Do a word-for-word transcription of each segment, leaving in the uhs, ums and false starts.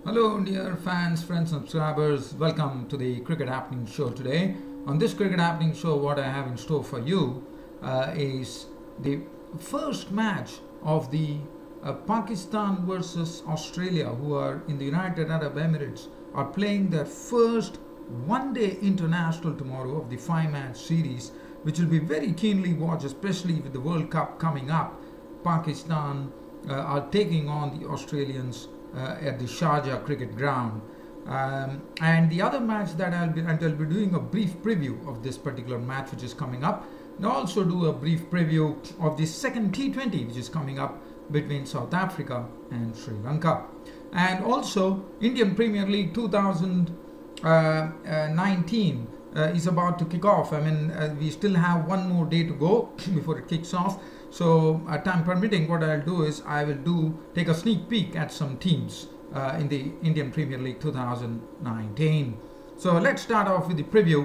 Hello dear fans, friends, subscribers. Welcome to the Cricket Happening Show today. On this Cricket Happening Show, what I have in store for you uh, is the first match of the uh, Pakistan versus Australia, who are in the United Arab Emirates, are playing their first one-day international tomorrow of the five-match series, which will be very keenly watched, especially with the World Cup coming up. Pakistan uh, are taking on the Australians Uh, at the Sharjah cricket ground. Um, and the other match that I'll be, and I'll be doing a brief preview of this particular match which is coming up, and also do a brief preview of the second T twenty which is coming up between South Africa and Sri Lanka. And also Indian Premier League two thousand nineteen uh, is about to kick off. I mean, uh, we still have one more day to go before it kicks off. So, uh, time permitting, what I'll do is I will do take a sneak peek at some teams uh, in the Indian Premier League two thousand nineteen. So, let's start off with the preview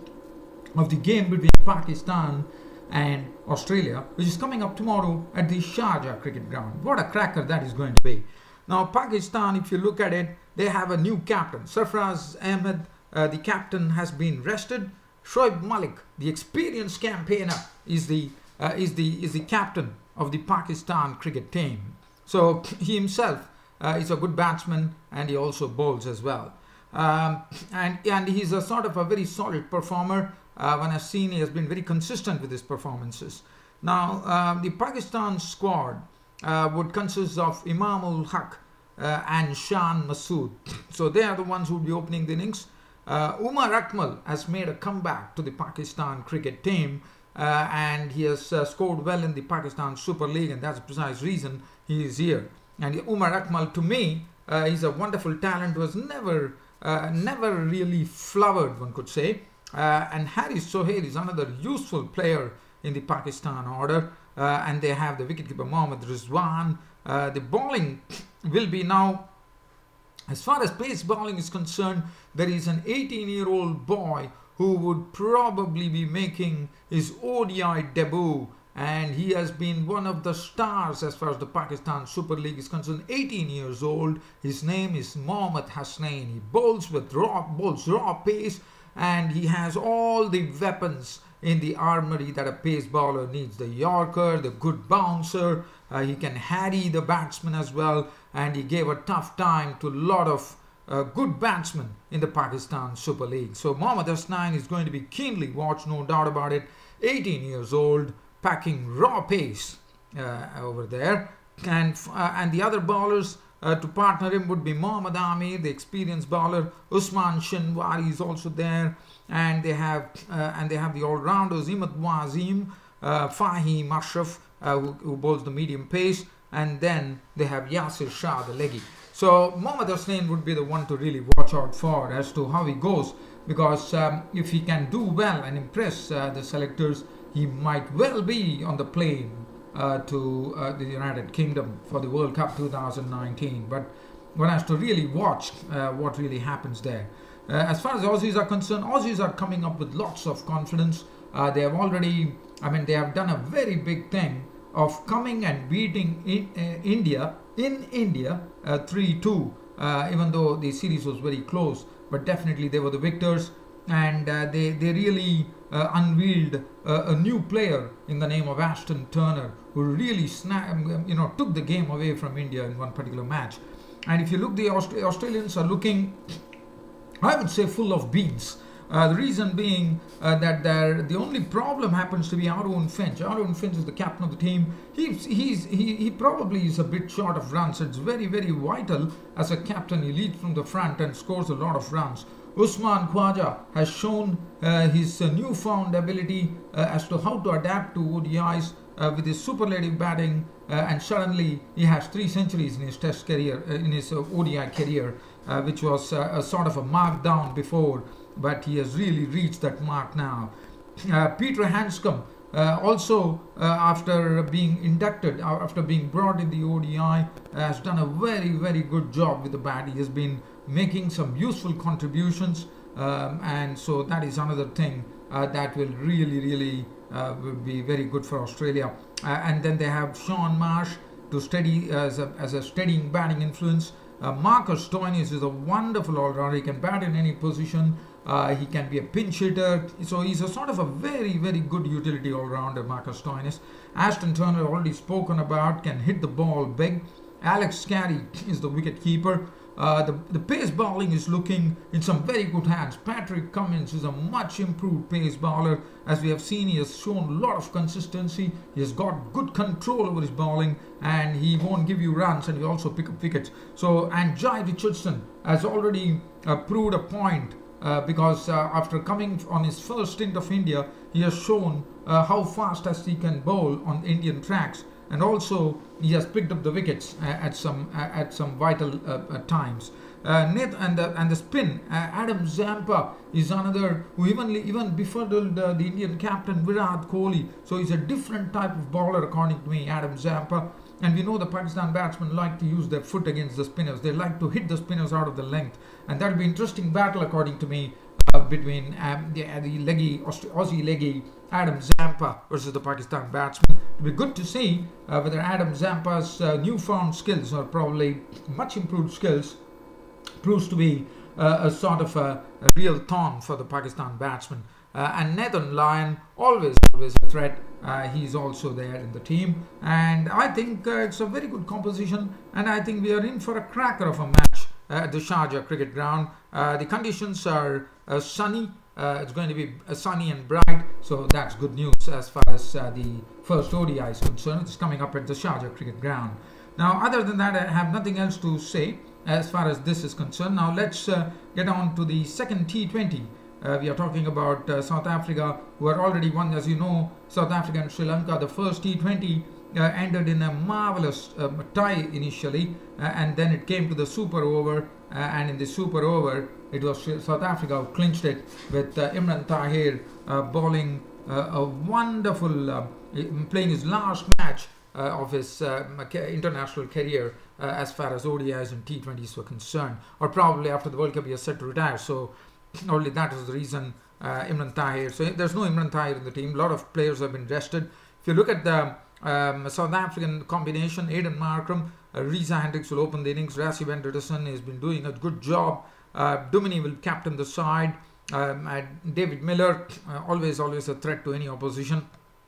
of the game between Pakistan and Australia, which is coming up tomorrow at the Sharjah cricket ground. What a cracker that is going to be. Now, Pakistan, if you look at it, they have a new captain. Sarfraz Ahmed, uh, the captain, has been rested. Shoaib Malik, the experienced campaigner, is the Uh, is the is the captain of the Pakistan cricket team. So he himself uh, is a good batsman, and he also bowls as well. Um, and and he's a sort of a very solid performer. Uh, when I've seen, he has been very consistent with his performances. Now uh, the Pakistan squad uh, would consist of Imam ul Haq uh, and Shan Masood. So they are the ones who will be opening the innings. Uh, Umar Akmal has made a comeback to the Pakistan cricket team. Uh, and he has uh, scored well in the Pakistan Super League, and that's the precise reason he is here. And Umar Akmal, to me, uh, he's a wonderful talent who has never, uh, never really flowered, one could say. Uh, and Haris Sohail is another useful player in the Pakistan order. Uh, and they have the wicketkeeper Mohammad Rizwan. Uh, the bowling will be now, as far as pace bowling is concerned, there is an eighteen-year-old boy who would probably be making his O D I debut, and he has been one of the stars as far as the Pakistan Super League is concerned. eighteen years old. His name is Mohammad Hasnain. He bowls with raw, bowls raw pace, and he has all the weapons in the armory that a pace bowler needs. The Yorker, the good bouncer, uh, he can harry the batsman as well, and he gave a tough time to a lot of Uh, good batsman in the Pakistan Super League. So Mohammad Hasnain is going to be keenly watched, no doubt about it. eighteen years old, packing raw pace uh, over there. And uh, and the other bowlers uh, to partner him would be Mohammad Amir, the experienced bowler. Usman Shinwari is also there, and they have uh, and they have the all-rounders Imad Wazim, uh, Fahim Ashraf, uh, who, who bowls the medium pace, and then they have Yasir Shah, the leggy. So Mohammad Hasnain would be the one to really watch out for as to how he goes, because um, if he can do well and impress uh, the selectors, he might well be on the plane uh, to uh, the United Kingdom for the World Cup two thousand nineteen. But one has to really watch uh, what really happens there. Uh, as far as Aussies are concerned, Aussies are coming up with lots of confidence. Uh, they have already, I mean, they have done a very big thing of coming and beating in, uh, India in India uh, three two, uh, even though the series was very close, but definitely they were the victors, and uh, they, they really uh, unveiled uh, a new player in the name of Ashton Turner, who really snap, you know, took the game away from India in one particular match. And if you look, the Aust Australians are looking, I would say, full of beans. Uh, the reason being uh, that the only problem happens to be Aaron Finch. Aaron Finch is the captain of the team. He's, he's, he, he probably is a bit short of runs. So it's very, very vital as a captain. He leads from the front and scores a lot of runs. Usman Khwaja has shown uh, his uh, newfound ability uh, as to how to adapt to O D Is uh, with his superlative batting, uh, and suddenly he has three centuries in his Test career, uh, in his uh, O D I career, uh, which was uh, a sort of a markdown before. But he has really reached that mark now. Uh, Peter Handscomb uh, also, uh, after being inducted, uh, after being brought in the O D I, uh, has done a very, very good job with the bat. He has been making some useful contributions, um, and so that is another thing uh, that will really, really uh, will be very good for Australia. Uh, and then they have Sean Marsh to steady uh, as, a, as a steadying batting influence. Uh, Marcus Stoinis is a wonderful all-rounder. He can bat in any position. Uh, he can be a pinch hitter. So he's a sort of a very, very good utility all-rounder, Marcus Stoinis. Ashton Turner, already spoken about, can hit the ball big. Alex Scary is the wicket keeper. Uh, the, the pace bowling is looking in some very good hands. Patrick Cummins is a much improved pace bowler. As we have seen, he has shown a lot of consistency. He has got good control over his bowling, and he won't give you runs, and he also pick up wickets. So, and Jai Richardson has already uh, proved a point uh, because uh, after coming on his first stint of India, he has shown uh, how fast as he can bowl on Indian tracks. And also he has picked up the wickets uh, at some uh, at some vital uh, uh, times. Uh, Nate and the and the spin. Uh, Adam Zampa is another who even even befuddled uh, the Indian captain Virat Kohli. So he's a different type of bowler according to me, Adam Zampa. And we know the Pakistan batsmen like to use their foot against the spinners. They like to hit the spinners out of the length, and that'll be an interesting battle according to me uh, between um, the, uh, the leggy Aussie leggy Adam Zampa versus the Pakistan batsman. It will be good to see uh, whether Adam Zampa's uh, newfound skills, or probably much improved skills, proves to be uh, a sort of a, a real thorn for the Pakistan batsman. Uh, and Nathan Lyon, always, always a threat. Uh, he's also there in the team. And I think uh, it's a very good composition. And I think we are in for a cracker of a match uh, at the Sharjah cricket ground. Uh, the conditions are uh, sunny. Uh, it's going to be uh, sunny and bright, so that's good news as far as uh, the first O D I is concerned. It's coming up at the Sharjah cricket ground. Now, other than that, I have nothing else to say as far as this is concerned. Now, let's uh, get on to the second T twenty. Uh, we are talking about uh, South Africa, who are already won, as you know, South Africa and Sri Lanka. The first T twenty uh, ended in a marvelous uh, tie initially, uh, and then it came to the super over, uh, and in the super over, it was South Africa who clinched it with uh, Imran Tahir uh, bowling uh, a wonderful, uh, playing his last match uh, of his uh, international career uh, as far as O D Is and T twenties were concerned, or probably after the World Cup he is set to retire. So only that was the reason uh, Imran Tahir. So there's no Imran Tahir in the team. A lot of players have been rested. If you look at the um, South African combination, Aiden Markram, uh, Reza Hendricks will open the innings. Rassie van der Dussen has been doing a good job. Uh, Duminy will captain the side. Um, David Miller, uh, always, always a threat to any opposition.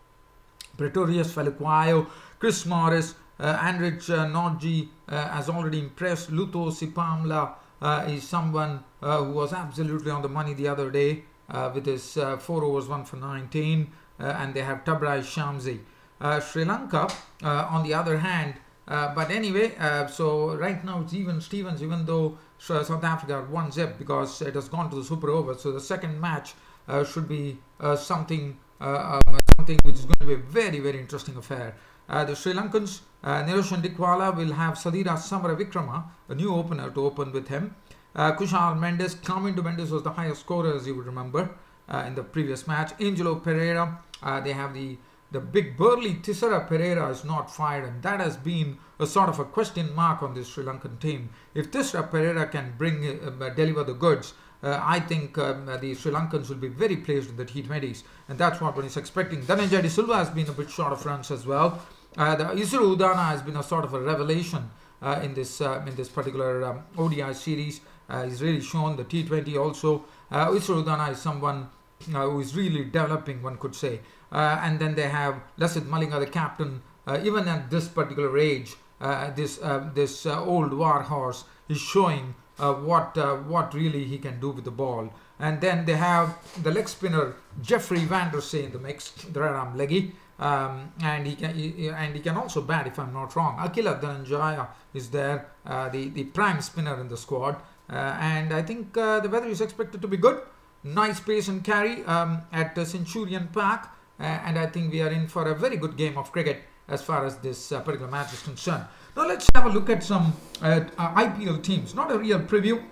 Pretorius Falukwayo, Chris Morris, uh, Andrich uh, Norji uh, has already impressed. Luto Sipamla uh, is someone uh, who was absolutely on the money the other day uh, with his uh, four overs, one for nineteen. Uh, and they have Tabrai Shamsi. Uh, Sri Lanka, uh, on the other hand, uh, but anyway, uh, so right now it's even Stevens, even though South Africa one zip because it has gone to the super over. So the second match uh, should be uh, something uh, um, something which is going to be a very, very interesting affair. Uh, the Sri Lankans, uh, Niroshan Dikwala will have Sadira Samaravikrama, a new opener, to open with him. Uh, Kushal Mendes, Carmindo Mendes was the highest scorer, as you would remember, uh, in the previous match. Angelo Pereira, uh, they have the The big burly Tissara Pereira is not fired, and that has been a sort of a question mark on this Sri Lankan team. If Tissara Pereira can bring uh, deliver the goods, uh, I think um, the Sri Lankans will be very pleased in the T twenties, and that's what one is expecting. Dhananjay De Silva has been a bit short of runs as well. Uh, the Isuru Udana has been a sort of a revelation uh, in this uh, in this particular um, O D I series. Uh, he's really shown the T twenty also. Uh, Isuru Udana is someone uh, who is really developing, one could say. Uh, and then they have Lasith Malinga, the captain. Uh, even at this particular age, uh, this uh, this uh, old war horse is showing uh, what uh, what really he can do with the ball. And then they have the leg spinner Jeffrey Van der Sey in the mix, the right-arm leggy, um, and he can he, and he can also bat, if I'm not wrong. Akila Dhananjaya is there, uh, the the prime spinner in the squad, uh, and I think uh, the weather is expected to be good. Nice pace and carry um, at uh, Centurion Park. Uh, and I think we are in for a very good game of cricket as far as this uh, particular match is concerned. Now let's have a look at some uh, uh, I P L teams. Not a real preview,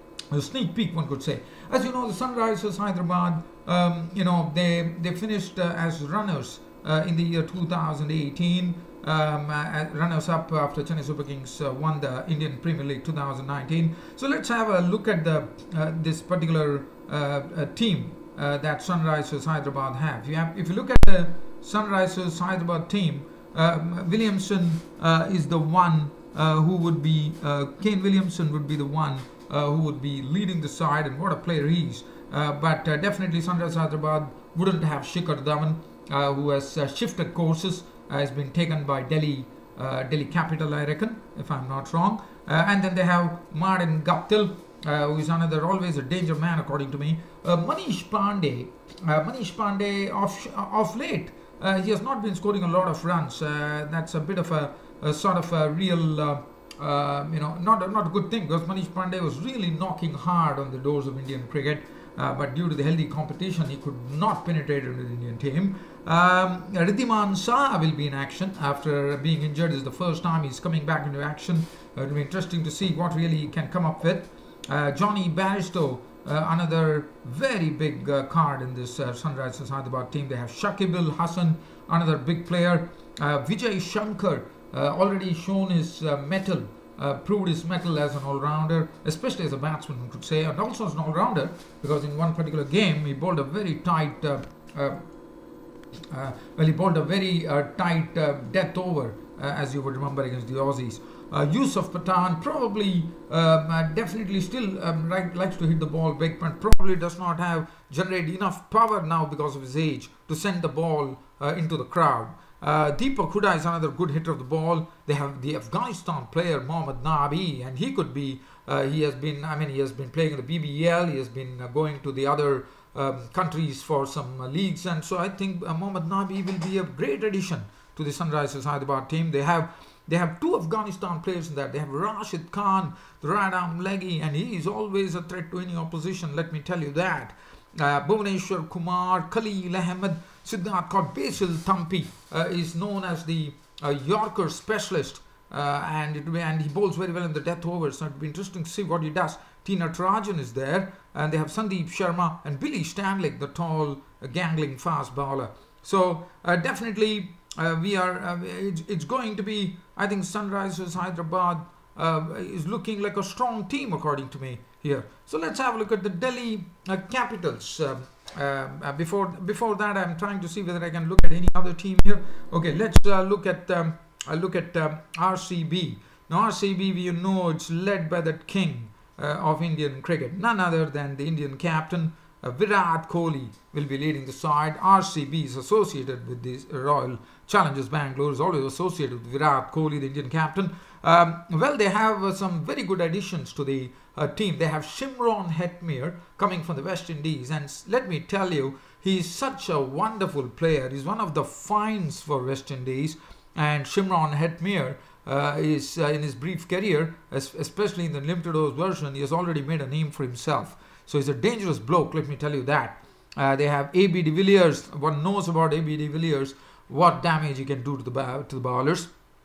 a sneak peek, one could say. As you know, the Sunrisers Hyderabad, um, you know, they they finished uh, as runners uh, in the year two thousand eighteen. Um, uh, runners up after Chennai Super Kings uh, won the Indian Premier League two thousand nineteen. So let's have a look at the uh, this particular uh, uh, team. Uh, that Sunrisers Hyderabad have. You have. If you look at the Sunrisers Hyderabad team, uh, Williamson uh, is the one uh, who would be, uh, Kane Williamson would be the one uh, who would be leading the side, and what a player he is. Uh, but uh, definitely Sunrisers Hyderabad wouldn't have Shikhar Dhawan, uh, who has uh, shifted courses, uh, has been taken by Delhi, uh, Delhi Capital, I reckon, if I'm not wrong. Uh, and then they have Martin Guptill, uh, who is another always a danger man according to me. Uh, Manish Pandey, uh, Manish Pandey off off late, uh, he has not been scoring a lot of runs. Uh, that's a bit of a, a sort of a real, uh, uh, you know, not a, not a good thing, because Manish Pandey was really knocking hard on the doors of Indian cricket. Uh, but due to the healthy competition, he could not penetrate into the Indian team. Um, Ridhiman Shah will be in action after being injured. This is the first time he's coming back into action. Uh, it'll be interesting to see what really he can come up with. Uh, Johnny Baristow, uh, another very big uh, card in this uh, Sunrisers Hyderabad team. They have Shakib Al Hasan, another big player. Uh, Vijay Shankar, uh, already shown his uh, mettle. Uh, proved his mettle as an all-rounder, especially as a batsman, one could say, and also as an all-rounder, because in one particular game he bowled a very tight, uh, uh, uh, well, he bowled a very uh, tight uh, death over, uh, as you would remember, against the Aussies. Uh, Yusuf Pathan probably, um, uh, definitely still um, right, likes to hit the ball big, but probably does not have generated enough power now because of his age to send the ball uh, into the crowd. Uh, Deepak Hooda is another good hitter of the ball. They have the Afghanistan player Mohammad Nabi, and he could be, uh, he has been, I mean, he has been playing in the B B L, he has been uh, going to the other um, countries for some uh, leagues, and so I think uh, Mohammad Nabi will be a great addition to the Sunrisers Hyderabad team. They have they have two Afghanistan players in that. They have Rashid Khan, the right arm leggy, and he is always a threat to any opposition, let me tell you that. Uh, Bhuvaneshwar Kumar, Khalil Ahmed, Siddharth Kaur, Basil Thampi uh, is known as the uh, Yorker specialist, uh, and it, and he bowls very well in the death overs, so it'll be interesting to see what he does. T. Natarajan is there, and they have Sandeep Sharma and Billy Stanley, the tall, uh, gangling fast bowler. So uh, definitely uh, we are. Uh, it's, it's going to be. I think Sunrisers Hyderabad uh, is looking like a strong team according to me here. So let's have a look at the Delhi uh, Capitals. Uh, uh, uh, before before that, I'm trying to see whether I can look at any other team here. Okay, let's uh, look at um, uh, look at um, R C B. Now R C B, you know, it's led by that king uh, of Indian cricket, none other than the Indian captain uh, Virat Kohli will be leading the side. R C B is associated with the Royal Challengers Bangalore, is always associated with Virat Kohli, the Indian captain. Um, well, they have uh, some very good additions to the uh, team. They have Shimron Hetmyer coming from the West Indies, and let me tell you, he is such a wonderful player. He's one of the finds for West Indies, and Shimron Hetmyer uh, is uh, in his brief career, especially in the limited overs version, he has already made a name for himself. So he's a dangerous bloke, let me tell you that. Uh, they have A B de Villiers. One knows about A B de Villiers, what damage he can do to the to the bowlers.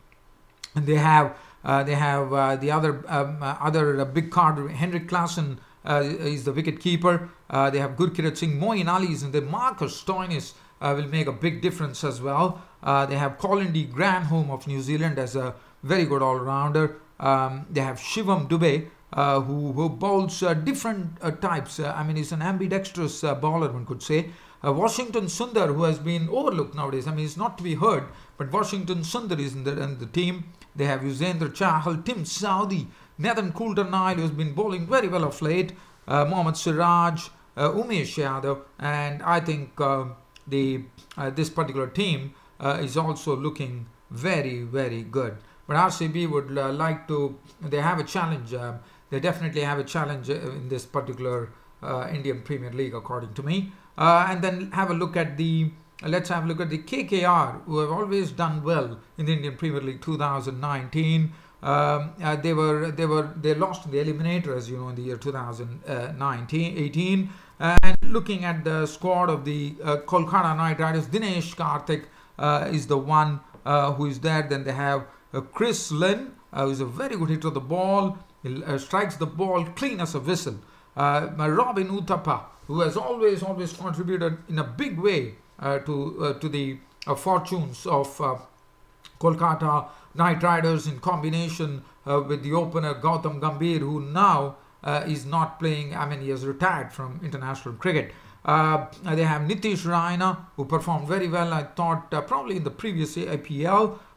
And they have uh, they have uh, the other um, uh, other uh, big card, Henrik Klaasen uh, is the wicket keeper. Uh, they have Gurkirat Singh, Moeen Ali is in there. Marcus Stoinis uh, will make a big difference as well. Uh, they have Colin D. Granholm of New Zealand as a very good all-rounder. Um, they have Shivam Dubey, uh, who, who bowls uh, different uh, types. Uh, I mean, he's an ambidextrous uh, bowler, one could say. Uh, Washington Sundar, who has been overlooked nowadays. I mean, he's not to be heard, but Washington Sundar is in the, in the team. They have Yuzendra Chahal, Tim Southee, Nathan Coulter-Nile, who has been bowling very well of late, uh, Mohammad Siraj, uh, Umesh Yadav, and I think uh, the uh, this particular team uh, is also looking very, very good. But R C B would uh, like to, they have a challenge, uh, they definitely have a challenge in this particular uh, Indian Premier League, according to me. Uh, and then have a look at the, uh, let's have a look at the K K R, who have always done well in the Indian Premier League two thousand nineteen. Um, uh, they were, they were, they lost in the eliminator, as you know, in the year two thousand nineteen, eighteen. And looking at the squad of the uh, Kolkata Knight Riders, Dinesh Karthik uh, is the one uh, who is there. Then they have uh, Chris Lynn, uh, who is a very good hitter of the ball. He uh, strikes the ball clean as a whistle. Uh, Robin Uthappa, who has always, always contributed in a big way uh, to uh, to the uh, fortunes of uh, Kolkata Knight Riders, in combination uh, with the opener Gautam Gambhir, who now uh, is not playing. I mean, he has retired from international cricket. Uh, they have Nitish Raina, who performed very well, I thought, uh, probably in the previous I P L.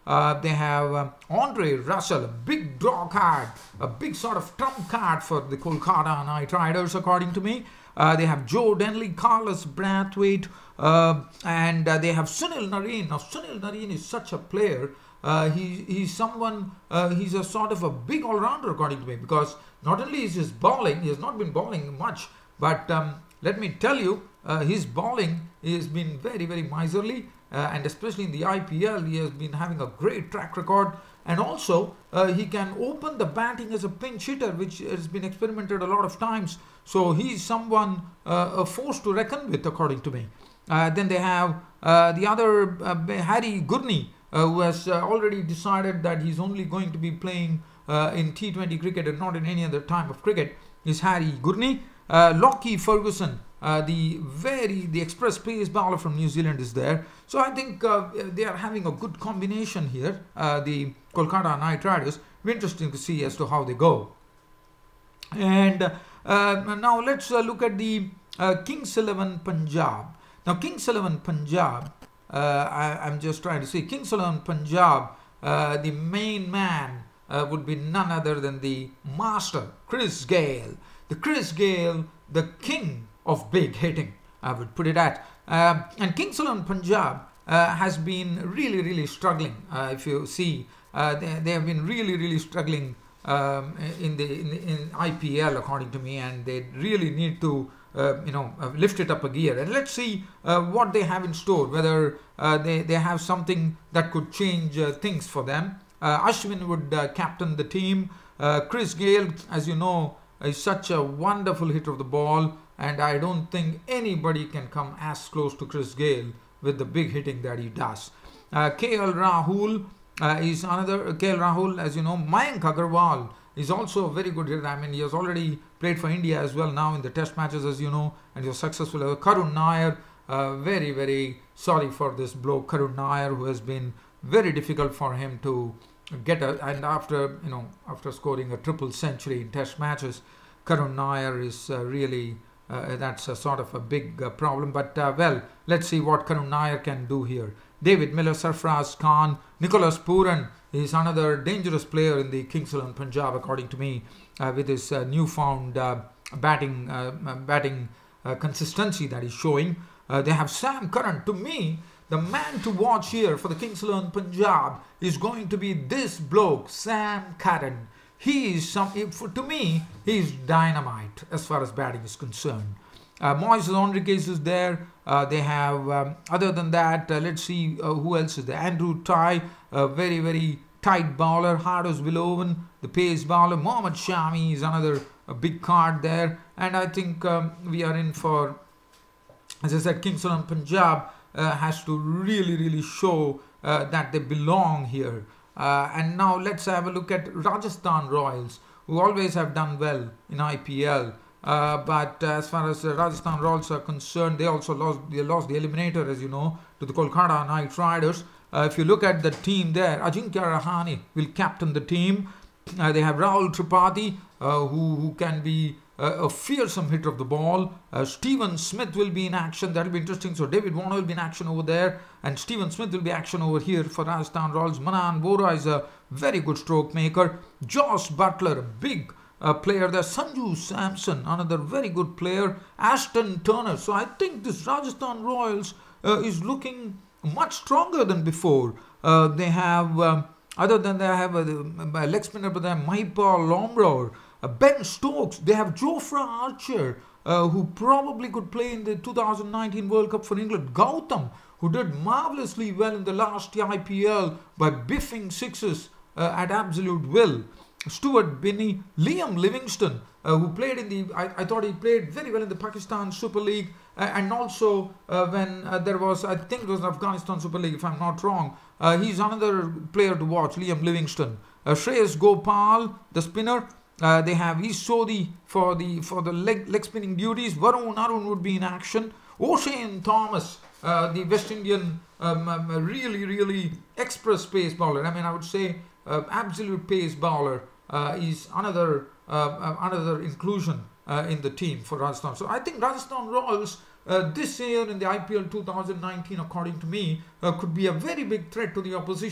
Uh, they have um, Andre Russell, a big draw card, a big sort of trump card for the Kolkata Knight Riders, according to me. Uh, they have Joe Denley, Carlos Brathwaite, uh, and uh, they have Sunil Narine. Now, Sunil Narine is such a player. Uh, he, he's someone, uh, he's a sort of a big all-rounder, according to me, because not only is his bowling, he has not been bowling much, but um, let me tell you, uh, his bowling has been very, very miserly, uh, and especially in the I P L, he has been having a great track record, and also uh, he can open the batting as a pinch hitter, which has been experimented a lot of times, so he's someone, uh, a force to reckon with, according to me. Uh, then they have uh, the other, uh, Harry Gurney, Uh, who has uh, already decided that he's only going to be playing uh, in T twenty cricket and not in any other time of cricket, is Harry Gurney. Uh, Lockie Ferguson, uh, the very, the express pace bowler from New Zealand, is there. So I think uh, they are having a good combination here, uh, the Kolkata Knight Riders. Be interesting to see as to how they go. And uh, now let's uh, look at the uh, Kings eleven Punjab. Now Kings eleven Punjab, Uh, I, I'm just trying to see. Kings eleven Punjab, uh, the main man uh, would be none other than the master, Chris Gayle. The Chris Gayle, the king of big hitting, I would put it at. Uh, and Kings eleven Punjab uh, has been really, really struggling. Uh, if you see, uh, they, they have been really, really struggling um, in the in, the, in I P L, according to me, and they really need to Uh, you know, uh, lift it up a gear, and let's see uh, what they have in store, whether uh, they, they have something that could change uh, things for them. Uh, Ashwin would uh, captain the team. Uh, Chris Gayle, as you know, is such a wonderful hitter of the ball, and I don't think anybody can come as close to Chris Gayle with the big hitting that he does. Uh, K L Rahul uh, is another, uh, K L Rahul, as you know. Mayank Agarwal is also a very good hitter. I mean, he has already played for India as well now in the test matches, as you know, and he was successful. Uh, Karun Nair, uh, very, very sorry for this bloke, Karun Nair, who has been very difficult for him to get a, and after, you know, after scoring a triple century in test matches, Karun Nair is uh, really, uh, that's a sort of a big uh, problem. But, uh, well, let's see what Karun Nair can do here. David Miller, Sarfraz Khan, Nicholas Puran is another dangerous player in the Kings eleven Punjab, according to me, uh, with his uh, newfound uh, batting uh, batting uh, consistency that he's showing. Uh, they have Sam Curran. To me, the man to watch here for the Kings eleven Punjab is going to be this bloke, Sam Curran. He is some, to me, he is dynamite as far as batting is concerned. Uh, Moises Henriques is there. Uh, they have, um, other than that, uh, let's see uh, who else is there. Andrew Ty, a very, very tight bowler. Hardos Villoven, the pace bowler. Mohammad Shami is another a big card there. And I think um, we are in for, as I said, Kings eleven Punjab uh, has to really, really show uh, that they belong here. Uh, and now let's have a look at Rajasthan Royals, who always have done well in I P L. Uh, but uh, as far as uh, Rajasthan Royals are concerned, they also lost, they lost the eliminator, as you know, to the Kolkata Knight Riders. Uh, if you look at the team there, Ajinkya Rahane will captain the team. Uh, they have Rahul Tripathi, uh, who, who can be uh, a fearsome hitter of the ball. Uh, Stephen Smith will be in action. That will be interesting. So David Warner will be in action over there, and Stephen Smith will be action over here for Rajasthan Royals. Manan Vora is a very good stroke maker. Josh Butler, a big uh, player there. Sanju Samson, another very good player. Ashton Turner. So I think this Rajasthan Royals uh, is looking much stronger than before. Uh, they have, um, other than they have a, a leg spinner, but they have Maipal Lomror, uh, Ben Stokes. They have Jofra Archer, uh, who probably could play in the two thousand nineteen World Cup for England. Gautam, who did marvellously well in the last I P L by biffing sixes uh, at absolute will. Stuart Binney, Liam Livingston, uh, who played in the, I, I thought he played very well in the Pakistan Super League, uh, and also uh, when uh, there was, I think it was Afghanistan Super League, if I'm not wrong. Uh, he's another player to watch, Liam Livingston. Uh, Shreyas Gopal, the spinner. Uh, they have Isodi for the for the leg, leg spinning duties. Varun Arun would be in action. O'Shane Thomas, uh, the West Indian, um, um, really, really express pace bowler. I mean, I would say uh, absolute pace bowler uh, is another uh, uh, another inclusion uh, in the team for Rajasthan. So I think Rajasthan Royals uh, this year in the I P L two thousand nineteen, according to me, uh, could be a very big threat to the opposition.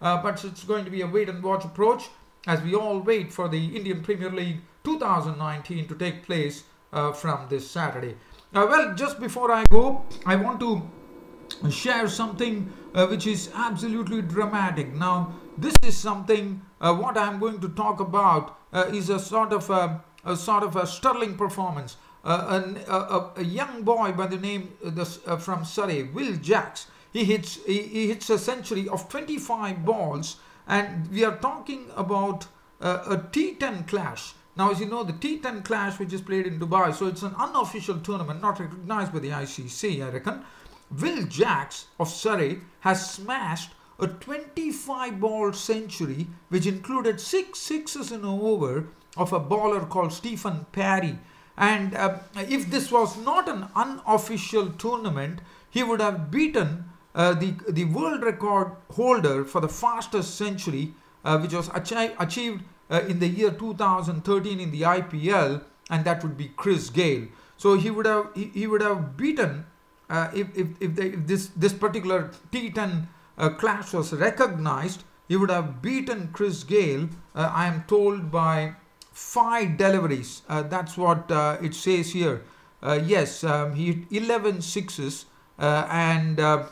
uh, but it's going to be a wait and watch approach as we all wait for the Indian Premier League two thousand nineteen to take place uh, from this Saturday. Uh, well, just before I go, I want to share something uh, which is absolutely dramatic. Now, this is something, uh, what I'm going to talk about uh, is a sort of a, a sort of a sterling performance. Uh, an, a, a young boy by the name uh, this, uh, from Surrey, Will Jacks, he hits he, he hits a century of twenty-five balls, and we are talking about uh, a T ten clash. Now, as you know, the T ten clash, which is played in Dubai, so it's an unofficial tournament, not recognized by the I C C, I reckon. Will Jacks of Surrey has smashed a twenty-five ball century, which included six sixes in an over of a bowler called Stephen Parry. And uh, if this was not an unofficial tournament, he would have beaten uh, the, the world record holder for the fastest century, uh, which was achi achieved uh, in the year two thousand thirteen in the I P L, and that would be Chris Gayle. So he would have he, he would have beaten uh, if if, if, they, if this this particular T ten uh, clash was recognized, he would have beaten Chris Gayle. Uh, I am told by five deliveries. Uh, that's what uh, it says here. Uh, yes, um, he hit eleven sixes uh, and uh,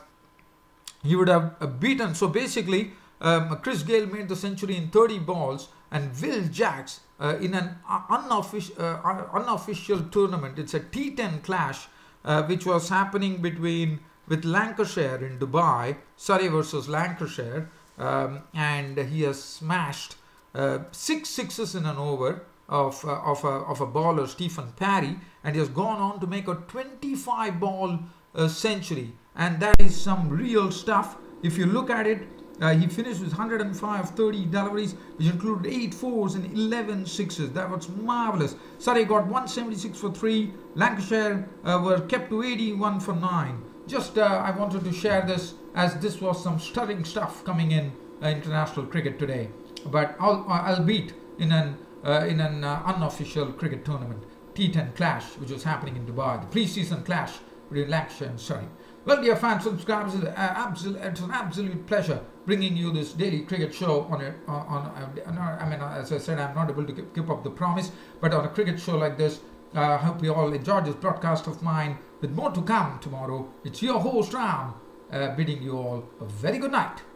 he would have uh, beaten. So basically, um, Chris Gayle made the century in thirty balls, and Will Jacks uh, in an uh, unofficial, uh, unofficial tournament. It's a T ten clash uh, which was happening between with Lancashire in Dubai, Surrey versus Lancashire, um, and he has smashed Uh, six sixes in an over of, uh, of, a, of a bowler, Stephen Parry, and he has gone on to make a twenty-five ball uh, century, and that is some real stuff. If you look at it, uh, he finished with one hundred five thirty deliveries, which included eight fours and eleven sixes. That was marvelous. Surrey got one seventy-six for three. Lancashire uh, were kept to eighty-one for nine. Just uh, I wanted to share this, as this was some stirring stuff coming in uh, international cricket today. But I'll, I'll beat in an uh, in an uh, unofficial cricket tournament, T ten clash, which was happening in Dubai, the pre-season clash between Lancashire and Surrey. Well, dear fans, subscribers, it's, uh, absolute, it's an absolute pleasure bringing you this daily cricket show on a on. on uh, I mean, as I said, I'm not able to keep up the promise, but on a cricket show like this, I uh, hope you all enjoyed this broadcast of mine. With more to come tomorrow, it's your host Ram uh, bidding you all a very good night.